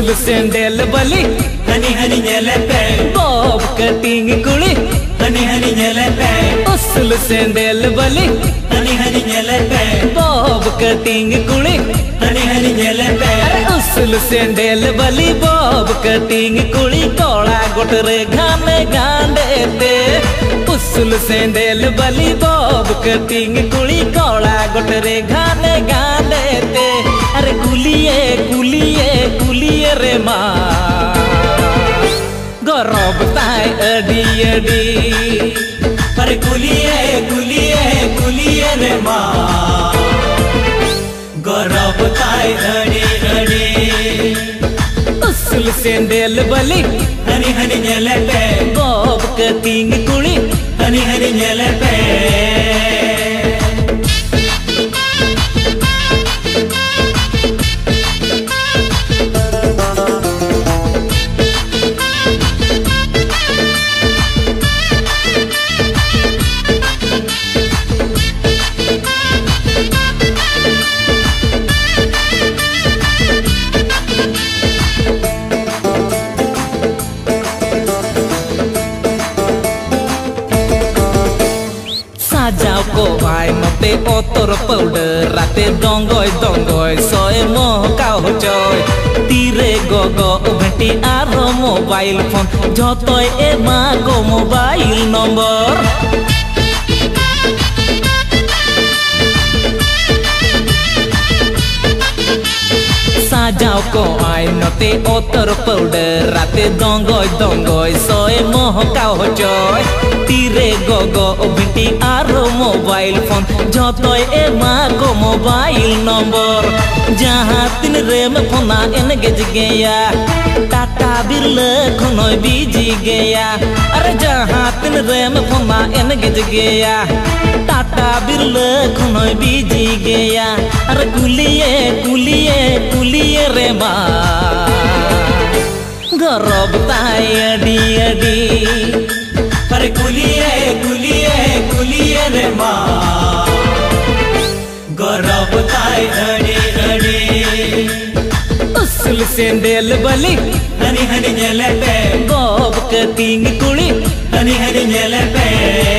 उसल sandal बली हनी हनी नेले पे बॉब कटिंग कुड़ी हनी हनी नेले पे उसल सैंडल बली हनी हनी नेले पे बॉब कटिंग कुड़ी हनी हनी नेले पे उसल सैंडल बली बॉब कटिंग कुड़ी कोड़ा गोटरे घाने गांडे ते उसल सैंडल बली बॉब कटिंग कुड़ी कोड़ा गोटरे घाने गांडे ते अरे कुलिए कुलिए कुलिए रे माँ गौरव ताई अडी अडी अरे कुलिए कुलिए कुलिए रे माँ गौरव ताई अडी अडी उसल सैंडल बली हनी हनी नेले पे बॉब कटिंग कुड़ी हनी हनी नेले पे जाओ को भाई मते ओतर पाउडर राते डंगोय डंगोय सोए मोहकाओ होचोय तीरे गोगो भेटी आरो मोबाइल फोन जतोय ए मागो मोबाइल नंबर साजाओ को आई नते ओतर पाउडर राते डंगोय डंगोय सोए मोहकाओ होचोय तीरे गोगो बिटी आरो मोबाइल फोन जतोय ए मागो मोबाइल नंबर जहाँ तीन रेम फोना एनगेज गया टाटा बिरले खनोय बीजी गया अरे जहाँ तीन रेम फोना एनगेज गया टाटा बिरले खनोय बीजी गया अरे कुलिए कुलिए कुलिए रे माँ गौरव ताई अडी अडी अरे कुलिए कुलिए कुलिए रे माँ गौरव ताई अडी अडी उसल सैंडल बली हनी हनी नेले पे बॉब कटिंग कुड़ी हनी हनी नेले पे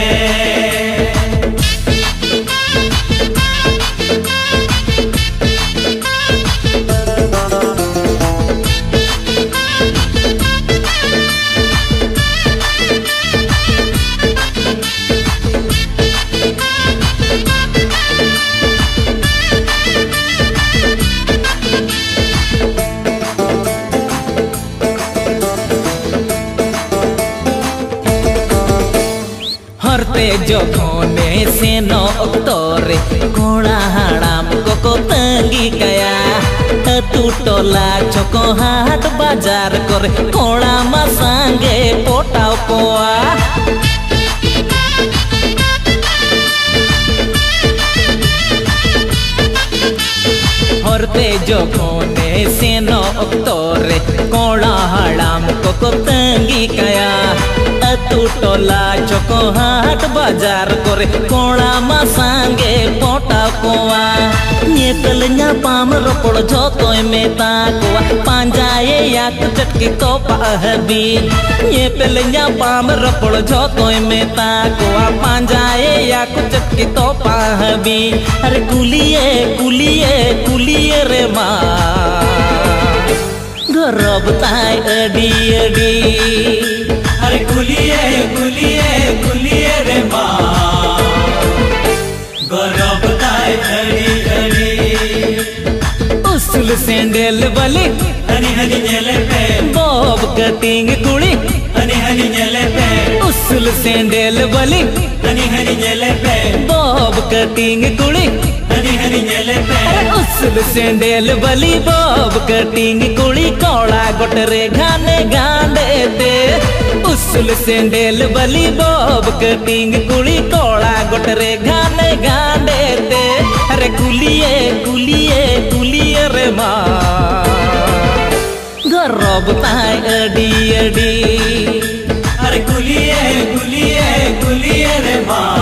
हरते जोखोने से नो अक्तोरे कोड़ा हड़ाम को तंगी गया तू टोला चोको हाट बाजार करे कोड़ा मसांगे पोटाव पोआ हरते जोखोने से नो अक्तोरे कोड़ा हड़ाम को तंगी गया तू टोला चोको हाट बाजार करे कोड़ा मसांगे पोटा कोआ नेतल nya पाम रोपड़ जोतोय मेता कोआ पांजाए याक चटकी तो पाहबी नेतल nya पाम रोपड़ जोतोय मेता कोआ पांजाए याक चटकी तो पाहबी अरे कुलिए कुलिए कुलिए रे माँ गौरव ताई अडी अडी अरे कुलिए कुलिए कुलिए रे माँ गौरव ताई अडी अडी उसल सैंडल बली हनी हनी नेले पे बॉब कटिंग कुड़ी हनी हनी नेले पे उसल सैंडल बली हनी हनी नेले पे बॉब कटिंग कुड़ी हनी हनी नेले पे उसल सैंडल बली बॉब कटिंग कुड़ी कोड़ा गोटरे घाने गांडे ते उसल सैंडल बली बॉब कटिंग कुड़ी कोड़ा गोटरे घाने गांडे ते अरे कुलिए कुलिए कुलिए रे माँ गौरव ताई अडी अडी अरे कुलिए कुलिए कुलिए रे माँ